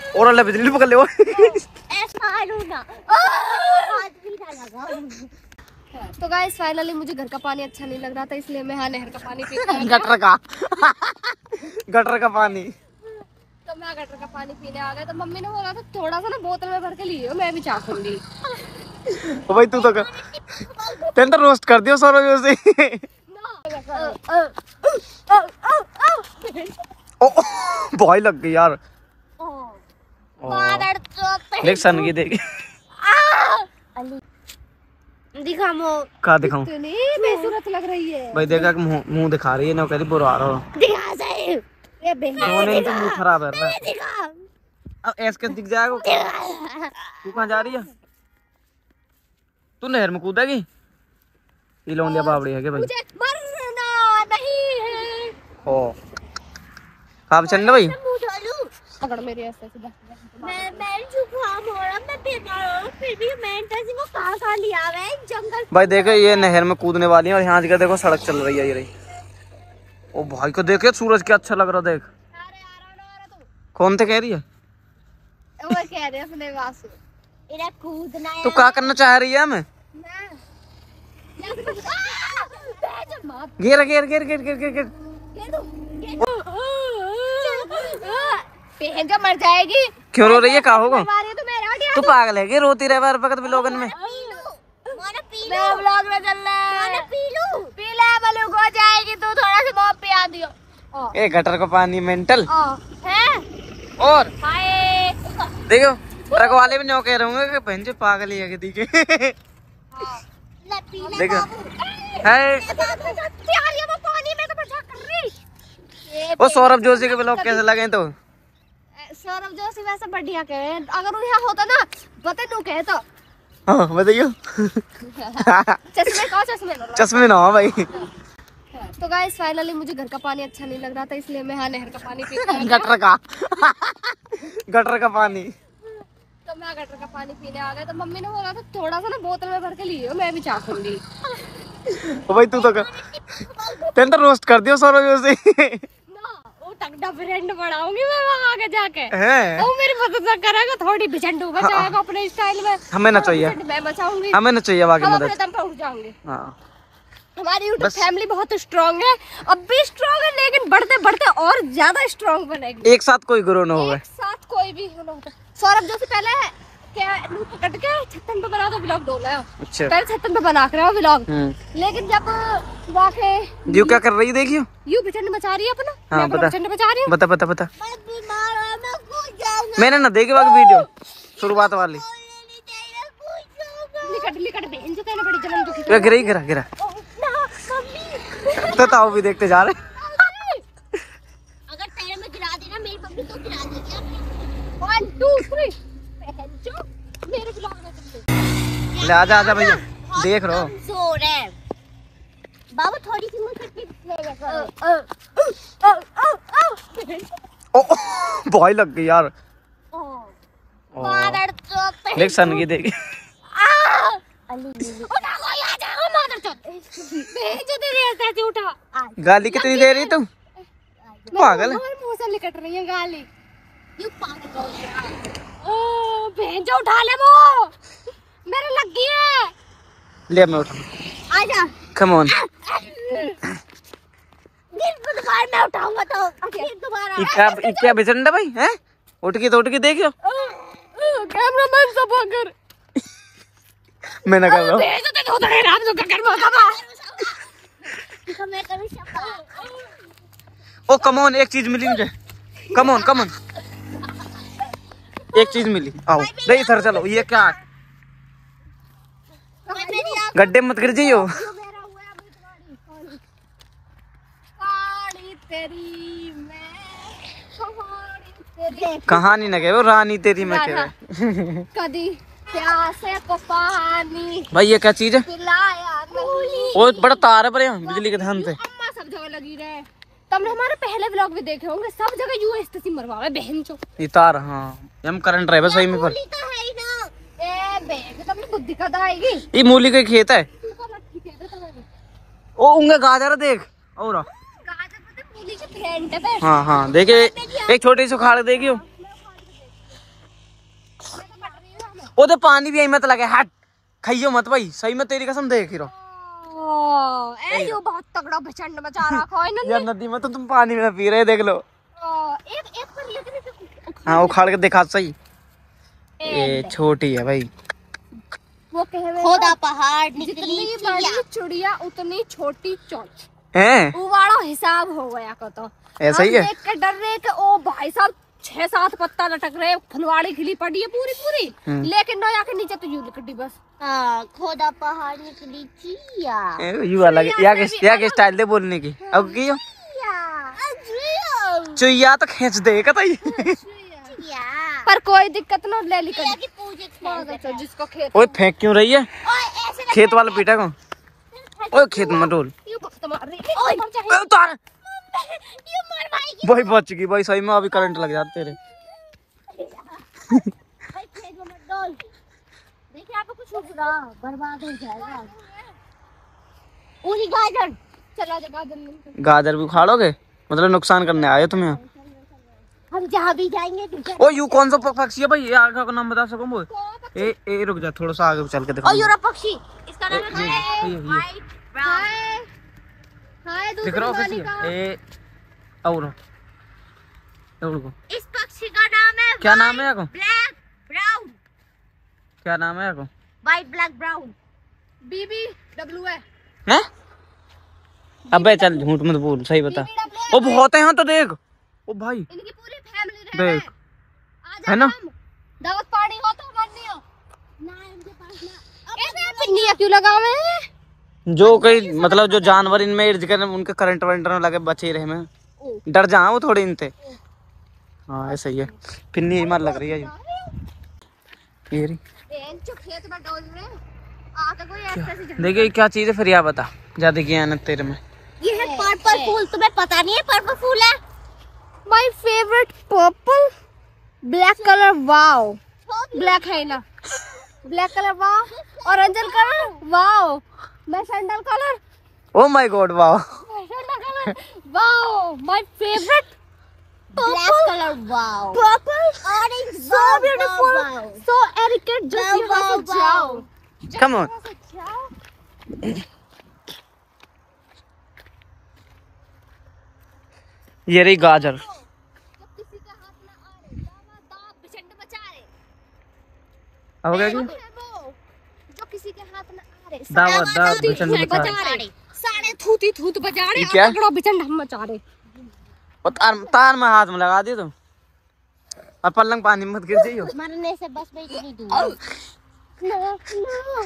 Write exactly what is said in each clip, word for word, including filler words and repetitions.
और अल्लाह बिजली पकड़ ले वो तो गाइस फाइनली मुझे घर का पानी अच्छा नहीं लग रहा था, इसलिए मैं हाँ नहर का पानी पी गटर का गटर का पानी। तो मैं गटर का पानी पीने आ गया, तो मम्मी ने बोला था थोड़ा सा ना बोतल में भर के लिए मैं भी चाखूंगी। तो भाई तू तो कर तेन तो रोस्ट कर दियो सौरभ से। ओ भाई लग गई यार। देख सन की देख दिखा मो का दिखाऊं इतनी बेसुरत लग रही है भाई। देखा मुंह मुंह दिखा रही है ना, कह रही बुरा आ रहा हो। दिखा सही ये सोने तो मुंह खराब है ना। दिखा अब ऐसे दिख जाएगा। तू कहाँ जा रही है? तू नहर में कूदेगी? ये लौंडिया बावड़ी है के भाई? मुझे मरना नहीं है। ओ कहाँ चलना भाई? पकड़ मेरी ऐसे सीधा। मैं मैं जुकाम हो रहा, मैं बीमार हो रहा, फिर भी मैं टैक्सी को कहाँ कहाँ लिया है जंगल। भाई देखो ये नहर में कूदने वाली है और यहाँ जगह देखो सड़क चल रही है ये रही। ओ भाई को देखे सूरज क्या अच्छा लग रहा। देख कौन थे कह रही है? वो कह रहे अपने वासु इधर कूदना है। तू क्या करना चाह रही है? हमें घेर घेर घेर घेर घेर घेर घेर पहन मर जाएगी। क्यों रो रही है? क्या होगा? तो तू पागल है क्या? रोती रहे बार वक्त ब्लॉगन में। मैं व्लॉग में चल रहा है। पीला बलूक हो जाएगी तो थोड़ा सा बहुत पिया दियो। ए गटर का पानी मेंटल है। और हाय देखो ट्रक वाले भी नहीं कह रहे होंगे कि बहन जी पागल ही है कि दिखे। देखो है वो सौरभ जोशी के ब्लॉग कैसे लगे? तो सौरभ जोशी वैसे बढ़िया कहे, अगर यहाँ होता ना बता तू कहे तो। हाँ बताइयो। चश्मे का चश्मे चश्मे ना हो भाई। तो गाइस फाइनली मुझे घर का पानी अच्छा नहीं लग रहा था, इसलिए मैं हाँ नहर का पानी पी गटर का गटर का पानी। तो मैं गटर का पानी पीने आ गया, तो मम्मी ने बोला था थोड़ा सा ना बोतल में भर के लिए मैं भी चाखूंगी। तो भाई तू तो कर तेन तो रोस्ट कर दियो सौरभ से। तगड़ा फ्रेंड बढ़ाऊंगी मैं वहाँ आगे जाके। है वो मेरी मदद करेगा, थोड़ी बिचंडू बचाएगा अपने स्टाइल में। हमें ना चाहिए, मैं बचाऊंगी। हमें ना चाहिए बाकी हम मदद। अपने दम पे उठ जाएंगे। हाँ हमारी यूट्यूब फैमिली बहुत स्ट्रांग है, अब भी स्ट्रांग है, लेकिन बढ़ते बढ़ते और ज्यादा स्ट्रांग बनेगी। एक साथ कोई ग्रो ना होगा। एक साथ कोई भी ना होता। सौरभ जोशी पहले क्या पकड़ के छत्तन पे बना दो व्लॉग डोला। अच्छा पहले छत्तन पे बना कर व्लॉग, लेकिन जब जाके यू क्या कर रही है? देखियो यू बिचंड मचा रही है अपना। हाँ, मैं बिचंड मचा रही हूँ। बता बता बता। मैं बीमार हूँ, मैं कूद जाऊंगा। मैंने ना देखी बाकी वीडियो शुरुआत वाली। लिकट लिकट बहन जो कहना बड़ी जलन दुखी। गिरा गिरा गिरा गिरा तो ताऊ भी देखते जा रहे। अगर तेरे में गिरा देना मेरी मम्मी तो गिरा देगी। वन टू थ्री मेरे ब्लॉग में तुम ले आजा आजा भैया देख रहो। जोर है बाबू, थोड़ी सी मुझे ओ भाई लग गई यार। मादर चोद देख सन की देख। गाली कितनी दे रही तुम? पागल है। मुंह से लिकट रही है गाली। यू पागल ओ बहन जो उठा ले वो मेरे लग गई है। ले मैं उठा। आजा कम ऑन। दोबारा मैं उठाऊंगा तो फिर दोबारा। इक्का इक्का बिचंडा भाई हैं? उठ के तो उठ के देखियो। कैमरामैन सब अगर मैं ना कर रहा हूं। भेज दे तो तेरे राम जो कर माता मैं कभी शपा। ओ कम ऑन एक चीज मिली मुझे। कम ऑन कम ऑन एक चीज मिली। आओ नहीं सर चलो। ये क्या है? गड्ढे मत गिर जाइयो। तेरी मैं तेरी कहानी न कहे वो रानी तेरी मैं कहे। कदी प्यासे को पानी भाई ये क्या चीज है? पिलाया नहीं। वो बड़ा तार है पर यहाँ बिजली के धान से। अम्मा सब जगह लगी रहे। तुमने हमारे पहले व्लॉग भी देखे होंगे, सब जगह यूएस तसी मरवावे बहन चो। ये तार हाँ हम करंट रहे बस सही में पर। तो है ही ना। ए बे तुमने बुद्धि कद आएगी। ये मूली का खेत है। ओ उंगे गाजर देख और गाजर पता मूली के फ्रेंड है। हाँ हाँ देखे एक छोटी सी उखाड़ देगी। वो तो पानी भी यही मत लगे, हट खाइयो मत भाई, सही में तेरी कसम देख ही रहो। ओ, ए यो बहुत तगड़ा प्रचंड मचा रखा है इन्होंने। यार नदी में तो तुम पानी में पी रहे, देख लो। ओ, एक एक पर लेकिन हाँ उखाड़ के दिखा सही। ये छोटी है भाई। वो कह रहे खोदा पहाड़ जितनी निकली बड़ी चिड़िया उतनी छोटी चोंच, हैं वो वाला हिसाब हो गया को तो ऐसा ही है। हम देख के डर रहे कि ओ भाई साहब छह सात पत्ता लटक रहे, फुलवाड़ी खिली पड़ी है पूरी पूरी, लेकिन नया के नीचे तो यूं लिखटी बस। हाँ खोदा पहाड़ निकली चिया ए, यू अलग या के या के स्टाइल दे बोलने की। अब की चुईया तो खींच दे कतई। पर कोई दिक्कत ना, ले ली चिया की पूजे जिसको खेत ओए फेंक क्यों रही है? ओए ऐसे खेत वाला पीटा को। ओए खेत में डोल। यूं बहुत मार रही है। ओए ए, उतार। ये मर भाई भाई बच गई भाई, सही में अभी करंट लग जाते तेरे। भाई खेत में मत डाल। देखिए आप कुछ उगरा बर्बाद हो जाएगा। पूरी गाजर चला जा गाजर। गाजर भी उखाड़ोगे, मतलब नुकसान करने आए तुम यहाँ। हम जहाँ भी जाएंगे दूसरा ओ यू कौन सा प- पक्षी है भाई? ये आगे का नाम बता सको वो? ए ए रुक जा, थोड़ा सा आगे चल के देखो। और यूरोप पक्षी इसका नाम ये- है ये- ये- व्हाइट ब्राउन। हाय हाय दिख दूसरी रहा वाली हो का। ए और और को इस पक्षी का नाम है क्या नाम है याको? ब्लैक ब्राउन क्या नाम है याको? White black brown. B B W है। हैं? अबे चल झूठ मत बोल, सही बता। ओ बहुत है यहाँ तो देख। ओ भाई इनकी पूरी फैमिली रह देख आजा है ना? हम। दावत पानी हो तो मरनी हो ना, इनके पास ना। ऐसे पिन्नियाँ क्यों लगावे हैं? जो कई मतलब जो जानवर इनमें इर्द गिर्द उनके करंट वरंट में लगे बचे रहे में डर जा वो थोड़े इनते। हाँ ऐसा ही है। पिन्नी ही मार लग रही है ये। ये रही। ए, जो खेत में डोल रहे हैं, आके कोई ऐसे ऐसे देखिए क्या चीज है फिर, या बता ज्यादा ज्ञान है तेरे में। ये है पर्पल फूल, तुम्हें पता नहीं है पर्पल फूल है? My favourite purple black colour. Wow black है ना, black colour wow. Orange colour wow. Magenta colour oh my god वाह। Magenta colour wow. My favourite black colour wow. Purple orange so beautiful, so elegant. Just Wow, यहाँ wow, से जाओ, come on. यहाँ से जाओ। ये रही गाजर। जो किसी के हाथ में आ रहे, दावा दाव बिचंड बचा रहे। अब क्या की? वो है वो, जो किसी के हाथ में आ रहे, दावा दाव थूती बिचंड थूत बचा बजा रहे, सारे थूती थूत बजा रहे ये और क्या? तगड़ा बिचंड हम मचा रहे। और तार तार में हाथ में लगा दिए तुम, और पलंग पानी में मत गिर जाइयो। मरने से बस मैं इतनी दूर। नो नो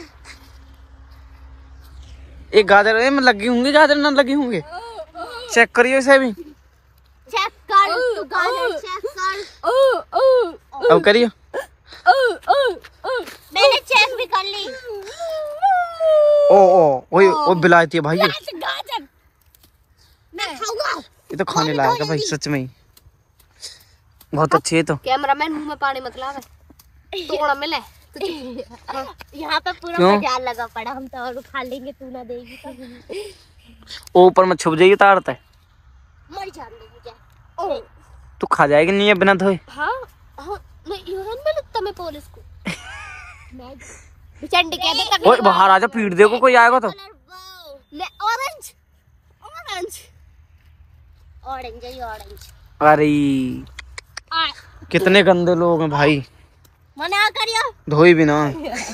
एक गाजर में लगी होंगी, गाजर ना लगी होंगे, चेक करियो इसे भी। चेक कर तू गाजर चेक कर। ओ ओ अब करियो। ओ ओ ओ मैंने चेक भी कर ली। ओ ओ ओए ओ बिलायती है भाई ये। गाजर मैं खाऊंगा। ये तो खाने लायक है भाई सच में ही, बहुत अच्छी है तो। कैमरामैन मुंह में पानी मत लावे, टुकड़ा मिले। यहाँ पे पूरा क्यों? बाजार लगा पड़ा, हम तो और खा लेंगे, तू ना देगी तो ओ ऊपर में छुप जाइए तारता है, मर जाने मुझे। ओ तू खा जाएगी नहीं है बिना धोए। हाँ हाँ मैं यूरन में लगता मैं पुलिस को। मैं बिचंडी कह दे तक ओए बाहर आजा, पीट देखो कोई आएगा तो। ले ऑरेंज ऑरेंज ऑरेंज है ऑरेंज। अरे आ कितने गंदे लोग हैं भाई, मना करियो। धोई भी ना।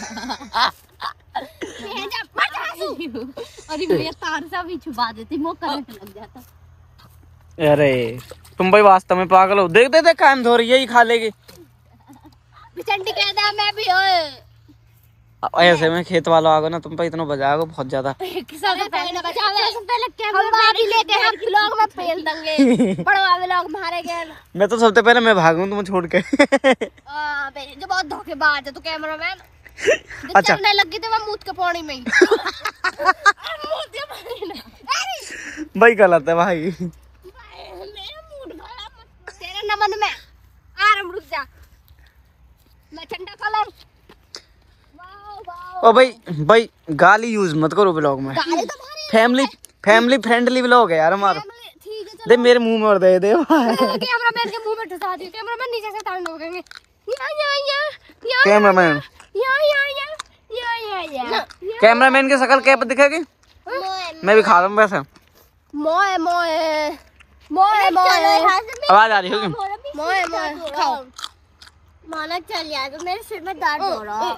भेजा मर जा तू। अरे भैया तार सा भी छुपा देती, वो करंट लग जाता। अरे तुम भाई वास्तव में पागल हो, देख दे दे कायम धो रही है, यही खा लेगी। बिचंडी कहता है मैं भी ओए ऐसे में खेत वाला आगे ना तुम पे इतना बजाओगे बहुत ज्यादा। किसा से पहले बचावे, सबसे पहले कैमरा हम भी लेके हम व्लॉग में फेल देंगे, बड़वा व्लॉग मारे गए। मैं तो सबसे पहले मैं भागूं तुम छोड़ के। आ बे जो बहुत धोखेबाज है तू कैमरामैन। अच्छा। चलने लगी थी मैं मूत के पानी में ही। मूत के पानी में। अरे भाई गलत है भाई। मेरा मूड खराब तेरे नमन में। आराम रुक जा। मैं ठंडा कलर। Wow wow. ओ भाई भाई गाली यूज मत करो ब्लॉग में, गाली तो मारे। फैमिली फैमिली फ्रेंडली ब्लॉग है यार हमारा। ठीक है दे मेरे मुंह में और दे दे। कैमरामैन के मुंह में ठुसा दियो, कैमरामैन नीचे से ताड़न हो गए। या या या या कैमरामैन यहाँ यहाँ यहाँ यहाँ यहाँ यहाँ कैमरामैन की शक्ल कैप दिखेगी? मैं भी खा रहा हूँ वैसे। मोए मोए मोए मोए आवाज आ रही होगी। मोए मोए खाओ। माना चल यार, तो मेरे सिर में दर्द हो रहा।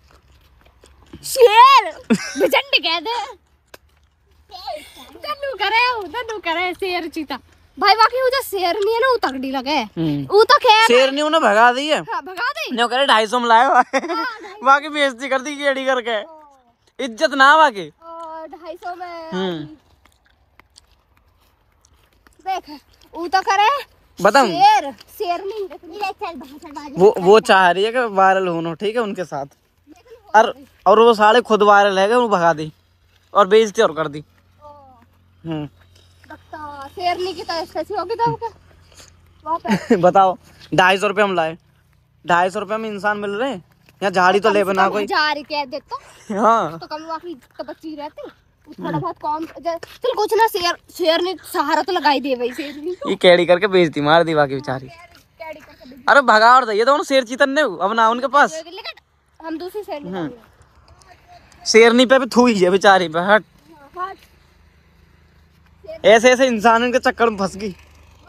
शेर बिचंड कहते तन्नू करे तन्नू करे शेर चीता भाई। बाकी वो जो शेर नहीं है ना वो तगड़ी लगे। वो तो खैर शेर ने उन्हें भगा दी है। हाँ, भगा दी। नो करे ढाई सौ में लाए बाकी बेइज्जती कर दी केड़ी करके। इज्जत ना बाकी ढाई सौ में हम्म देख वो तो करे बताऊं शेर शेर नहीं चल चल बाहर। वो वो चाह रही है कि वायरल होना, ठीक है उनके साथ। और और वो साले खुद वायरल है, वो भगा दी और बेइज्जती और कर दी। हम्म शेरनी की तरह कैसी होगी तो वहाँ पे बताओ ढाई सौ रुपये हम लाए, ढाई सौ रुपये में इंसान मिल रहे हैं यहाँ। झाड़ी तो ले बना कोई हजार कह देता हाँ तो कम बाकी तो बच्ची रहती थोड़ा बहुत कम। चल कुछ ना शेर शेर ने सहारा तो लगाई दिए भाई। शेर ने ये कैडी करके बेइज्जती मार दी बाकी बेचारी। अरे भगा और ये दोनों शेर चीतन ने अब ना उनके पास। हम दूसरी साइड शेरनी पे भी थूई है बेचारी पे। हट ऐसे ऐसे इंसान के चक्कर में फंस गई।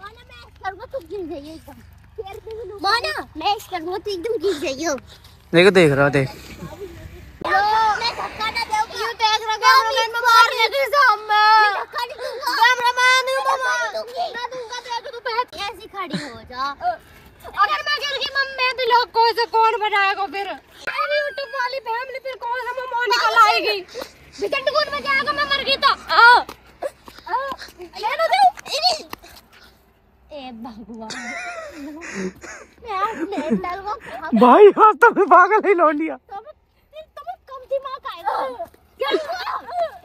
माना मैं इस करवा तो एकदम गिर जाइयो। देखो देख रहा देख मैं धक्का ना दूंगा। यू देख रहा कैमरामैन में मारने के सामने धक्का नहीं दूंगा। कैमरामैन यू मैं मार दूंगी। ना दूंगा देख तू बहत ऐसी खड़ी हो जा। अगर मैं गिर गई मम्मी तो लोग को से कौन बनाएगा फिर? मेरी यूट्यूब वाली फैमिली फिर कौन सा मम्मा निकल आएगी? बिचंड कौन बजाएगा? मैं मर गई तो आ ले लो दे। ए भगवान मैं आज लेट लगवा। भाई हाँ तो मैं पागल ही लौट लिया। तुम तुम कम दिमाग आएगा क्या हुआ?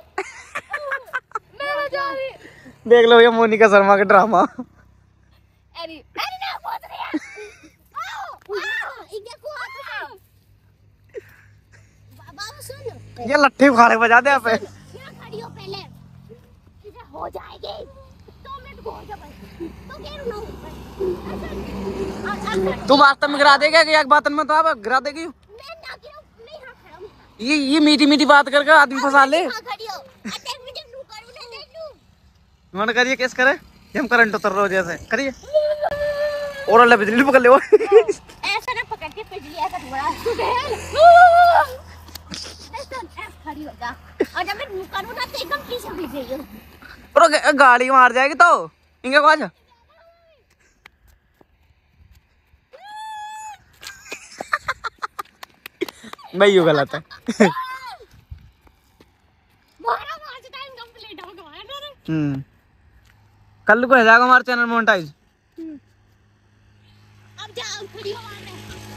मैं बजा रही। देख लो ये मोनिका शर्मा का ड्रामा। अरे अरे ना बोल रही है। आओ आओ इधर को आ। बाबा सुन ये लट्ठे उखाड़े बजा दे आप। यहाँ खड़ी हो पहले। इधर हो जाएगी तो मैं तो हो जा भाई तो गिर ना ऊपर। तू वास्तव में गिरा देगा कि एक बात में तो आप गिरा देगी। मैं ना गिरूं नहीं। हाँ खड़ा हूं। ये ये मीठी मीठी बात करके आदमी फंसा ले। हाँ खड़ी हो। अटैक में जब लू करूं ना ले लूं। मन करिए केस करे ये हम करंट उतर रहे हो जैसे करिए और अल्लाह बिजली पकड़ ले। ऐसा ना पकड़ के पिजली ऐसा थोड़ा ऐसा खड़ी हो जा। और जब मैं लू करूं ना तो एकदम पीछे भिजेगी। और गाड़ी मार जाएगी तो इनके पास। भाई यू गलत है। हमारा आज टाइम कंप्लीट हो गया है ना। हम्म कल को हो जाएगा हमारा चैनल मोनेटाइज। अब जाओ खड़ी हो वहां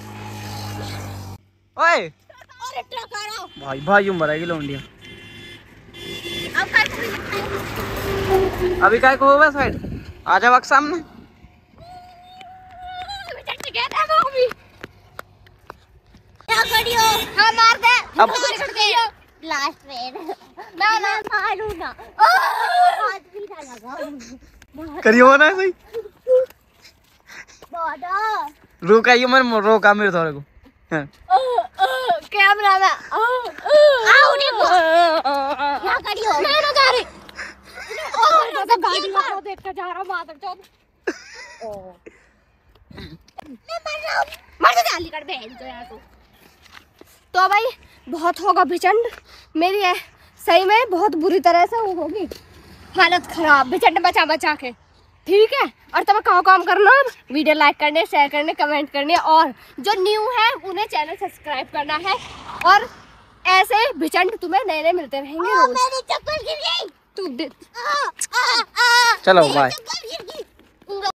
ओए और ट्रक आ रहा। भाई भाई यूं मरेगी लौंडिया। अब कर अभी काय को होगा साइड आ जा वक्त सामने। बिचंड कहता है वो भी क्या खड़ी हो? हाँ मार दे। अब लास्ट में ना ना मारू ना। हाथ भी ना लगा। करियो ना सही। बाबा रुक आइयो मैं रोका मेरे थोड़े को। हाँ। कैमरा में आओ देखो क्या खड़ी हो? मैं ना जा रही। और तो गाड़ी वाला देख के जा रहा मादर चौथ। मैं मर रहा हूं। मर जा जल्दी कर बहन तो यार तू। तो भाई बहुत होगा भिचंड मेरी है सही में बहुत बुरी तरह से वो होगी हालत खराब भिचंड बचा बचा के। ठीक है और तुम्हें काम काम करना वीडियो लाइक करने शेयर करने कमेंट करने और जो न्यू है उन्हें चैनल सब्सक्राइब करना है। और ऐसे भिचंड तुम्हें नए नए मिलते रहेंगे रोज। मेरी चप्पल गिर गई। तू दे आ, आ, आ, चलो मेरी बाय। चप्पल गिर गई।